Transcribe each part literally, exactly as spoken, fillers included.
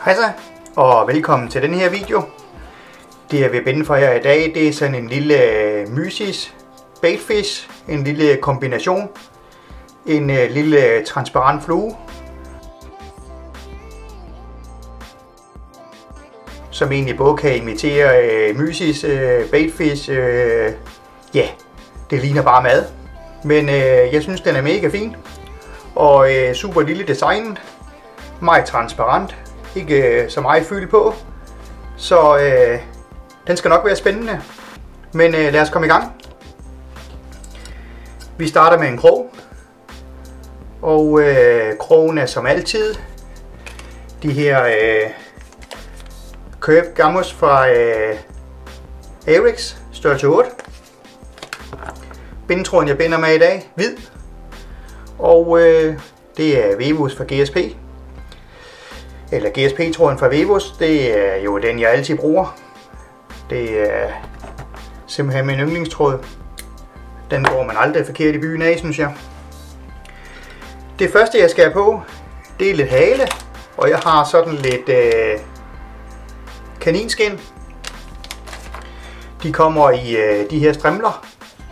Hej så, og velkommen til den her video. Det jeg vil binde for jer i dag, det er sådan en lille mysis baitfish, en lille kombination, en lille transparent flue, som egentlig både kan imitere mysis, baitfish. Ja, det ligner bare mad, men jeg synes den er mega fin og super lille designet, meget transparent. Ikke så meget fyld på, så øh, den skal nok være spændende. Men øh, lad os komme i gang. Vi starter med en krog, og øh, krogen er som altid de her øh, Curved Gamos fra øh, Ahrex størrelse otte. Bindetråden jeg binder med i dag, hvid, og øh, det er Vevos fra G S P. Eller G S P-tråden fra Vevos, det er jo den jeg altid bruger. Det er simpelthen min yndlingstråd. Den går man aldrig forkert i byen af, synes jeg. Det første jeg skal have på, det er lidt hale, og jeg har sådan lidt øh, kaninskin. De kommer i øh, de her strimler.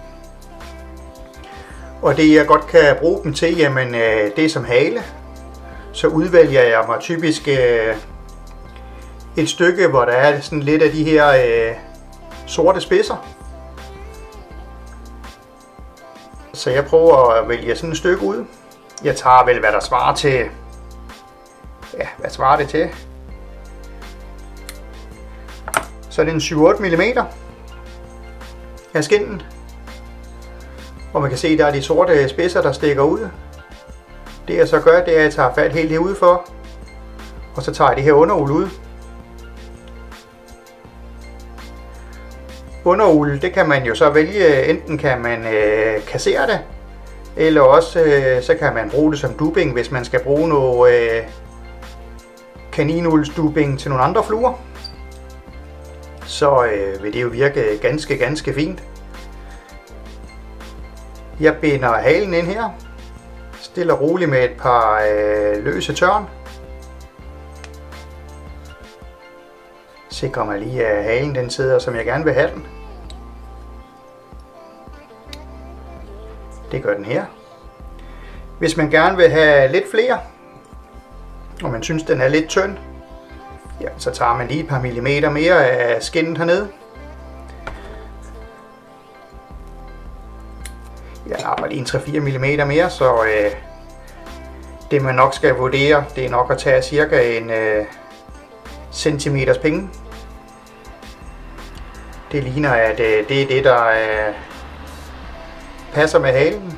Og det jeg godt kan bruge dem til, jamen øh, det er som hale. Så udvælger jeg mig typisk øh, et stykke, hvor der er sådan lidt af de her øh, sorte spidser. Så jeg prøver at vælge sådan et stykke ud. Jeg tager vel, hvad der svarer til. Ja, hvad svarer det til? Så er det en syv otte millimeter af skinnen. Og man kan se, der er de sorte spidser, der stikker ud. Det jeg så gør, det er, at jeg tager fat helt herude for, og så tager jeg det her underul ud. Underul, det kan man jo så vælge, enten kan man øh, kassere det, eller også øh, så kan man bruge det som dubbing, hvis man skal bruge noget øh, kaninuldsdubbing til nogle andre fluer. Så øh, vil det jo virke ganske, ganske fint. Jeg binder halen ind her. Stille og roligt med et par øh, løse tørn. Sikrer mig lige, at halen den sidder, som jeg gerne vil have den. Det gør den her. Hvis man gerne vil have lidt flere, og man synes den er lidt tynd, ja, så tager man lige et par millimeter mere af skinnet hernede. Jeg napper lige en tre fire millimeter mere, så øh, det man nok skal vurdere, det er nok at tage cirka en øh, centimeters penge. Det ligner, at øh, det er det, der øh, passer med halen.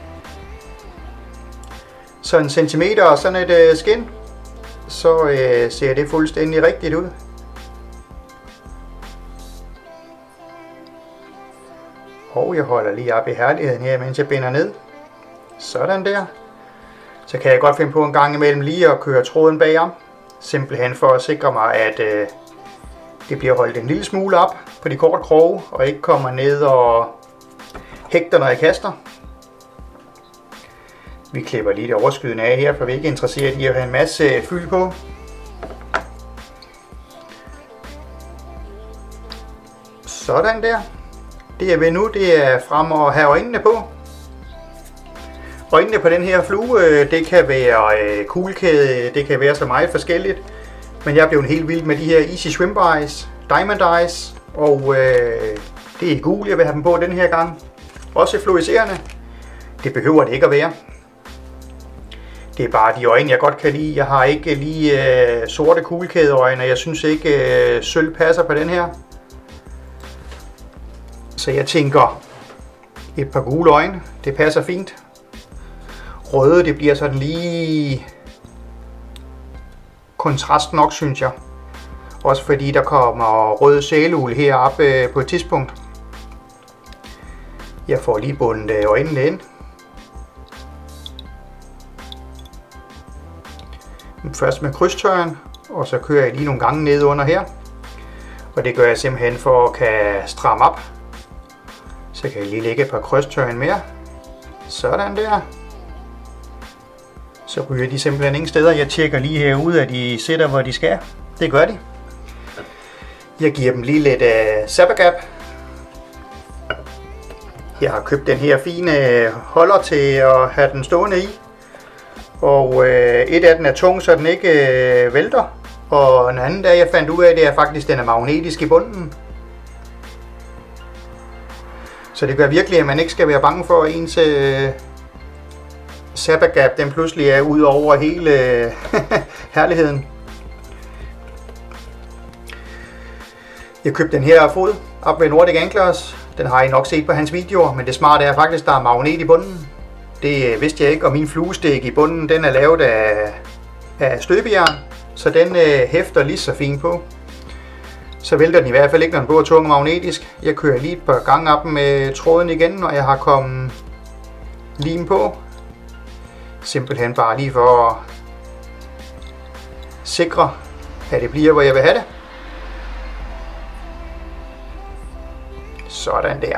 Så en centimeter og sådan et øh, skin, så øh, ser det fuldstændig rigtigt ud. Og jeg holder lige op i herligheden her, mens jeg binder ned. Sådan der. Så kan jeg godt finde på en gang imellem lige at køre tråden bagom. Simpelthen for at sikre mig, at øh, det bliver holdt en lille smule op på de korte kroge, og ikke kommer ned og hægter, når jeg kaster. Vi klipper lige det overskydende af her, for vi er ikke interesseret i at have en masse fyld på. Sådan der. Det jeg vil nu, det er frem at have øjnene på. Øjnene på den her flue, det kan være kuglekæde, det kan være så meget forskelligt. Men jeg er blevet helt vild med de her Easy Shrimp Eyes, Diamond Eyes, og øh, det er gul, jeg vil have dem på den her gang. Også fluorescerende. Det behøver det ikke at være. Det er bare de øjne, jeg godt kan lide. Jeg har ikke lige øh, sorte kuglekædeøjne, og jeg synes ikke øh, sølv passer på den her. Så jeg tænker et par gule øjne, det passer fint. Røde, det bliver sådan lige kontrast nok, synes jeg. Også fordi der kommer rød sælul heroppe på et tidspunkt. Jeg får lige bundet øjnene ind. Først med krydstørren, og så kører jeg lige nogle gange ned under her. Og det gør jeg simpelthen for at kan stramme op. Så kan jeg lige lægge et par krydstørren mere. Sådan der. så ryger de simpelthen ingen steder. Jeg tjekker lige herude, at de sidder, hvor de skal. Det gør de. Jeg giver dem lige lidt uh, Zap-A-Gap. Jeg har købt den her fine holder til at have den stående i. Og uh, et af den er tung, så den ikke uh, vælter. Og en anden, der jeg fandt ud af, det er faktisk, at den er magnetisk i bunden. Så det gør virkelig, at man ikke skal være bange for, at ens uh, Zap-A-Gap den pludselig er ud over hele uh, herligheden. Jeg købte den her fod op ved Nordic Anglers. Den har I nok set på hans videoer, men det smarte er faktisk, at der er magnet i bunden. Det vidste jeg ikke, og min fluestik i bunden, den er lavet af, af støbejern, så den øh, hæfter lige så fint på. Så vælter den i hvert fald ikke, når den både er tung og magnetisk. Jeg kører lige et par gange op med tråden igen, når jeg har kommet lim på. Simpelthen bare lige for at sikre, at det bliver, hvor jeg vil have det. Sådan der.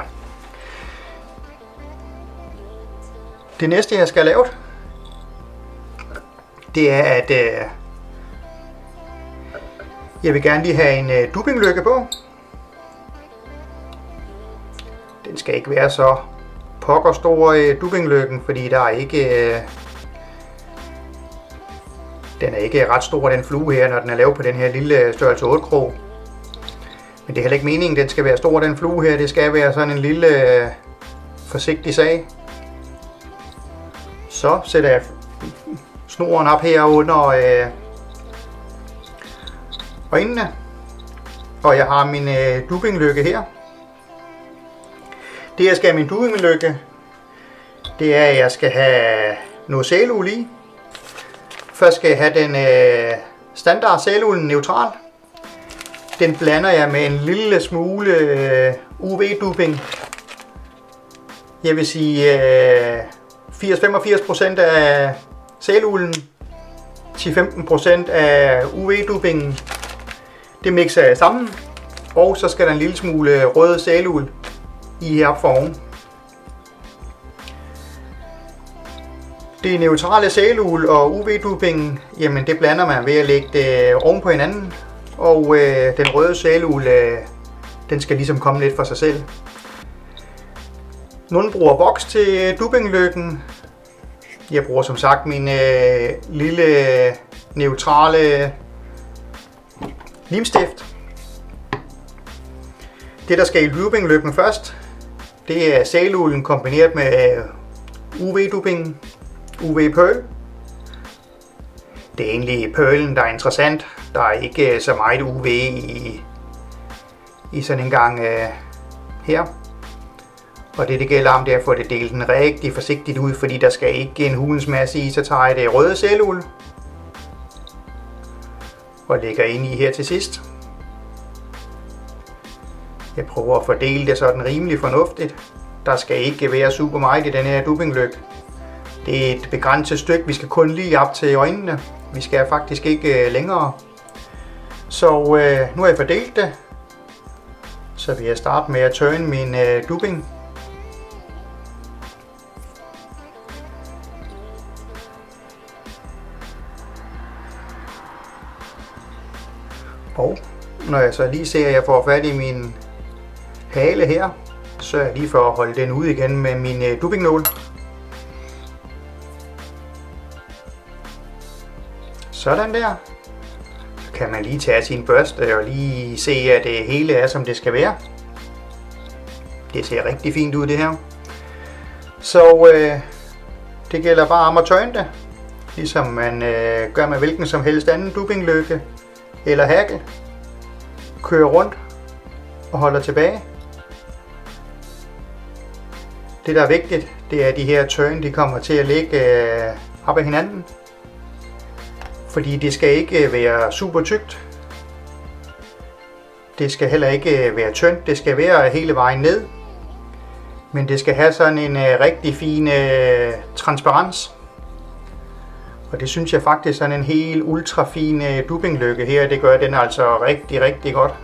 Det næste jeg skal have lavet, det er at øh, jeg vil gerne lige have en øh, dubbinglykke på. Den skal ikke være så pokker stor øh, dubbinglykken, fordi der er ikke øh, den er ikke ret stor, den flue her, når den er lavet på den her lille størrelse otte krog. Men det er heller ikke meningen, den skal være stor, den flue her. Det skal være sådan en lille øh, forsigtig sag. Så sætter jeg snoren op her under øh, øjnene. Og jeg har min øh, dubbinglykke her. Det jeg skal have min dubbinglykke, det er at jeg skal have noget sæluld i. Først skal jeg have den øh, standard sælulden neutral. Den blander jeg med en lille smule øh, U V-dubbing. Jeg vil sige øh, firs til femogfirs procent af sælulden, ti til femten procent af U V-dubbingen. Det mixer jeg sammen, og så skal der en lille smule rød sæluld i her for oven. Det neutrale sæluld og U V-dubbingen, jamen det blander man ved at lægge det oven på hinanden. Og øh, den røde sæluld, øh, den skal ligesom komme lidt for sig selv. Nogle bruger voks til dubbinglykken. Jeg bruger som sagt min øh, lille neutrale limstift. Det der skal i dubbinglykken først, det er sælulden kombineret med U V-dubbingen, U V-pearl. Det er egentlig pearlen, der er interessant. Der er ikke så meget U V i, i sådan en gang øh, her. Og det det gælder om, det er at få det delt den rigtig forsigtigt ud, fordi der skal ikke en hulens masse i, så tager jeg det røde sæluld og lægger ind i her til sidst. Jeg prøver at fordele det sådan rimelig fornuftigt. Der skal ikke være super meget i den her dubbinglykke. Det er et begrænset stykke, vi skal kun lige op til øjnene. Vi skal faktisk ikke længere. Så øh, nu har jeg fordelt det. Så vil jeg starte med at tørne min øh, dubbing. Og når jeg så lige ser, at jeg får fat i min hale her, så er jeg lige for at holde den ud igen med min øh, dubbingnål. Sådan der. Så kan man lige tage sin børste og lige se, at det hele er, som det skal være. Det ser rigtig fint ud, det her. Så øh, det gælder bare om at tørne det, ligesom man øh, gør med hvilken som helst anden dubbinglykke eller hagel. Kører rundt og holder tilbage. Det der er vigtigt, det er, at de her tørn, de kommer til at ligge øh, op ad hinanden. Fordi det skal ikke være super tykt. Det skal heller ikke være tyndt. Det skal være hele vejen ned. Men det skal have sådan en uh, rigtig fin uh, transparens. Og det synes jeg faktisk sådan en helt ultra fin uh, dubbinglykke her. Det gør den altså rigtig, rigtig godt.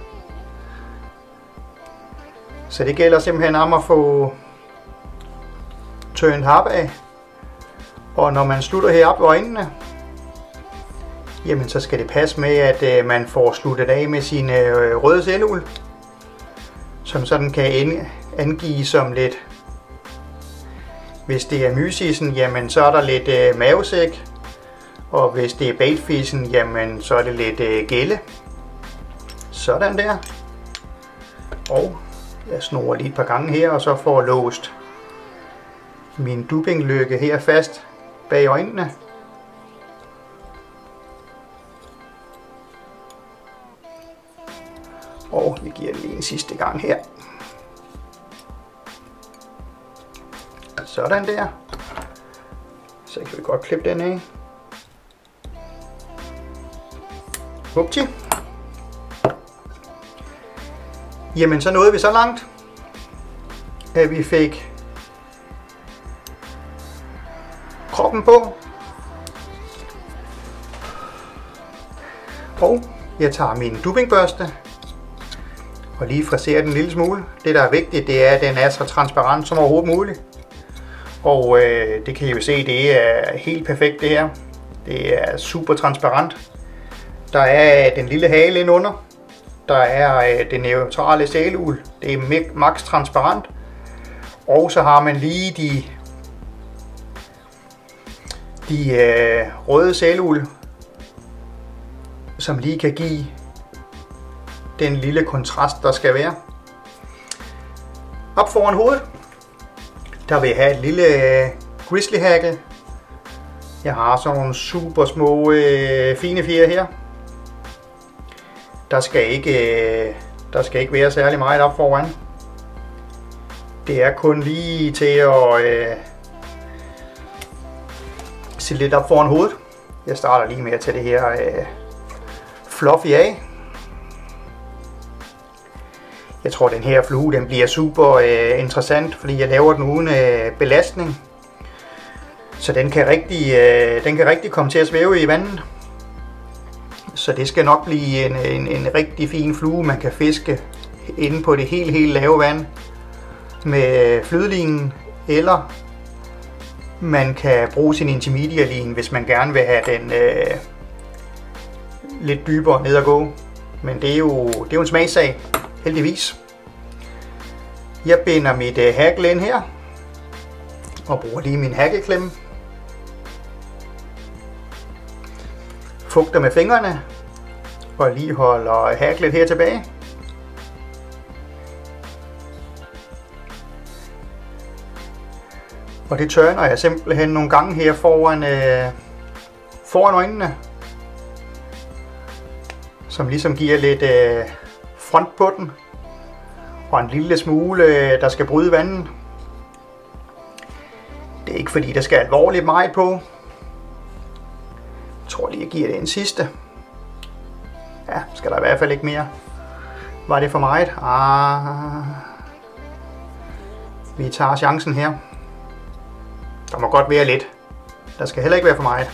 Så det gælder simpelthen om at få tørnet hap af. Og når man slutter heroppe ved øjnene, jamen så skal det passe med, at øh, man får sluttet af med sin øh, røde celleuld, som sådan kan angive som lidt. Hvis det er mysisen, jamen så er der lidt øh, mavesæk, og hvis det er baitfishen, jamen så er det lidt øh, gælde. Sådan der. Og jeg snor lige et par gange her, og så får låst min duppinglykke her fast bag øjnene. Og vi giver det lige en sidste gang her. Sådan der. Så kan vi godt klippe den af. Upti. Jamen så nåede vi så langt, at vi fik kroppen på. Og jeg tager min duppingbørste og lige friserer den en lille smule. Det der er vigtigt, det er, at den er så transparent som overhovedet muligt. Og øh, det kan I jo se, det er helt perfekt det her. Det er super transparent. Der er den lille hale indunder. Der er øh, det neutrale sælehjul. Det er max transparent. Og så har man lige de, de øh, røde sælehjul, som lige kan give den lille kontrast, der skal være. Op foran hovedet, der vil jeg have et lille øh, grizzly hackle. Jeg har sådan nogle super små øh, fine fjer her. Der skal ikke, øh, der skal ikke være særlig meget op foran. Det er kun lige til at øh, sætte lidt op foran hovedet. Jeg starter lige med at tage det her øh, fluffy af. Jeg tror, den her flue den bliver super øh, interessant, fordi jeg laver den uden øh, belastning. Så den kan, rigtig, øh, den kan rigtig komme til at svæve i vandet. Så det skal nok blive en, en, en rigtig fin flue, man kan fiske inde på det helt, helt lave vand med flydlinen. Eller man kan bruge sin intermediate line, hvis man gerne vil have den øh, lidt dybere ned at gå. Men det er jo, det er jo en smagssag. Heldigvis. Jeg binder mit uh, hackle ind her og bruger lige min hackelklemme. Fugter med fingrene og lige holder hacklet her tilbage. Og det tørner jeg simpelthen nogle gange her foran, uh, foran øjnene, som ligesom giver lidt uh, front på den, og en lille smule, der skal bryde vandet. Det er ikke fordi, der skal alvorligt meget på. Jeg tror lige, jeg giver det en sidste. Ja, skal der i hvert fald ikke mere. Var det for meget? Ah. Vi tager chancen her. Der må godt være lidt. Der skal heller ikke være for meget.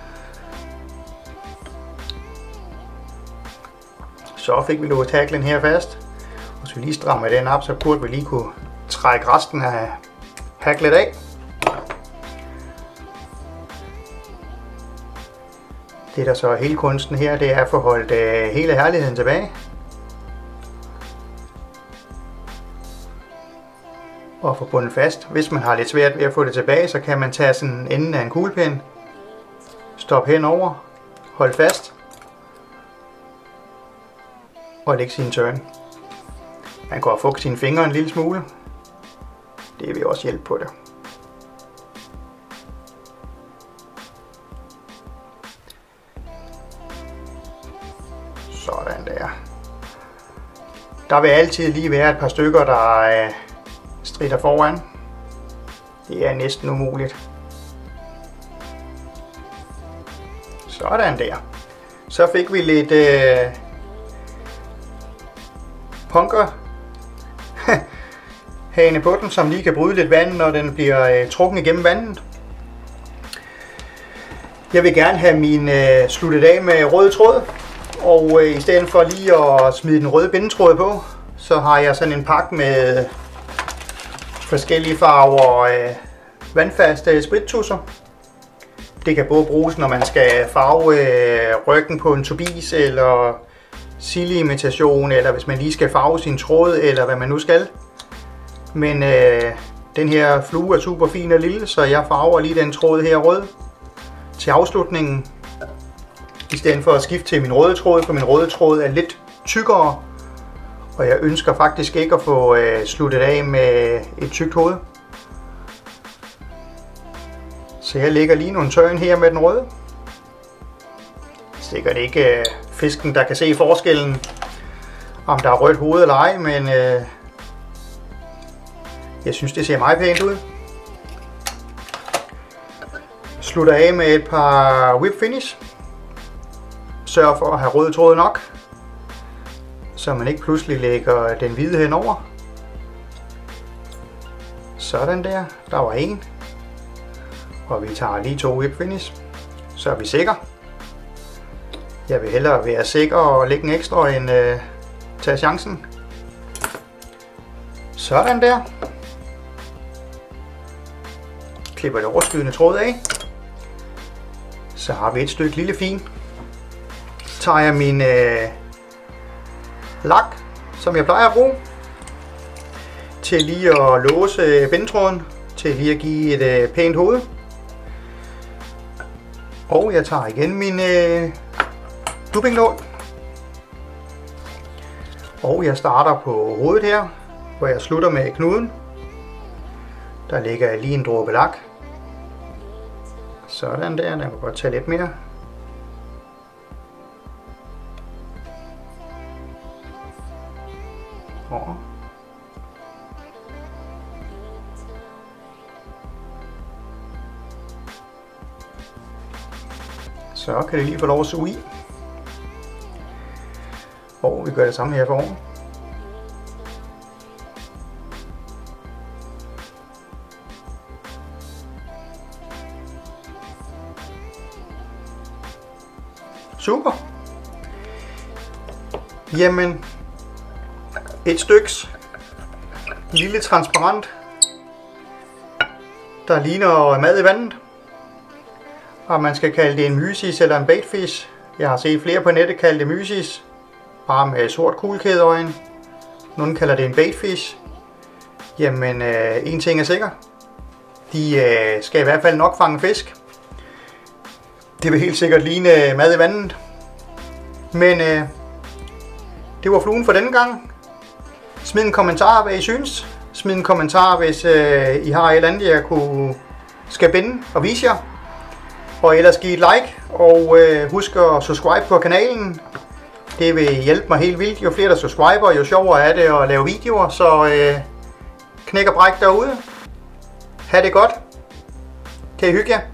Så fik vi låst hacklen her fast. Og hvis vi lige strammer den op, så burde vi lige kunne trække resten af hacklet af. Det der så er hele kunsten her, det er at få holdt øh, hele herligheden tilbage. Og få bundet fast. Hvis man har lidt svært ved at få det tilbage, så kan man tage sådan enden af en kuglepen, stoppe henover, holde fast og lægge sin turn. Man kan få sine fingre en lille smule. Det vil også hjælpe på det. Sådan der. Der vil altid lige være et par stykker, der øh, stritter foran. Det er næsten umuligt. Sådan der. Så fik vi lidt øh, punker hane på den, som lige kan bryde lidt vand, når den bliver øh, trukket igennem vandet. Jeg vil gerne have min øh, sluttet af med rød tråd, og øh, i stedet for lige at smide den røde bindetråd på, så har jeg sådan en pakke med forskellige farver øh, vandfaste sprittusser. Det kan både bruges, når man skal farve øh, ryggen på en turbis, eller sildeimitation, eller hvis man lige skal farve sin tråd, eller hvad man nu skal. Men øh, den her flue er super fin og lille, så jeg farver lige den tråd her rød til afslutningen. I stedet for at skifte til min røde tråd, for min røde tråd er lidt tykkere. Og jeg ønsker faktisk ikke at få øh, sluttet af med et tykt hoved. Så jeg lægger lige nogle tørn her med den røde. Sikkert ikke øh, fisken, der kan se forskellen, om der er rødt hoved eller ej, men øh, jeg synes, det ser meget pænt ud. Slutter af med et par whip finish. Sørg for at have rød tråd nok, så man ikke pludselig lægger den hvide henover. Sådan der, der var en. Og vi tager lige to whip finish, så er vi sikre. Jeg vil hellere være sikker og lægge en ekstra end øh, tage chancen. Sådan der. Klipper det overskydende tråd af. Så har vi et stykke lille fin. Tager jeg min øh, lak, som jeg plejer at bruge, til lige at låse bindetråden, til lige at give et øh, pænt hoved. Og jeg tager igen min øh, dubbingnål. Og jeg starter på hovedet her, hvor jeg slutter med knuden. Der lægger jeg lige en dråbe lak. Sådan der, der kan godt tage lidt mere. Og så kan det lige få lov at suge i. Og vi gør det samme her foroven. Super. Jamen, et styks lille transparent, der ligner mad i vandet. Og man skal kalde det en mysis eller en baitfish. Jeg har set flere på nettet kalde det mysis, bare med sort kuglekædeøjen. Nogle kalder det en baitfish. Jamen, øh, en ting er sikker. De øh, skal i hvert fald nok fange fisk. Det vil helt sikkert ligne mad i vandet. Men øh, det var fluen for denne gang. Smid en kommentar, hvad I synes. Smid en kommentar, hvis øh, I har et eller andet, jeg kunne skal binde og vise jer. Og ellers giv et like, og øh, husk at subscribe på kanalen. Det vil hjælpe mig helt vildt. Jo flere der subscriber, jo sjovere er det at lave videoer. Så øh, knæk og bræk derude. Ha' det godt. Kan I hygge jer?